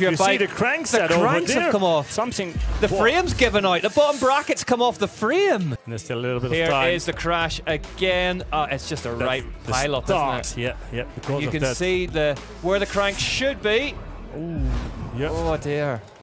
your you bike. see the cranks The cranks have come off. Something. The frame's given out. The bottom bracket's come off the frame. And there's still a little bit Here of time. is the crash again. It's just a right pile up, isn't it? Yeah, yeah. Because You of can that. see where the crank should be. Ooh, yeah. Oh dear.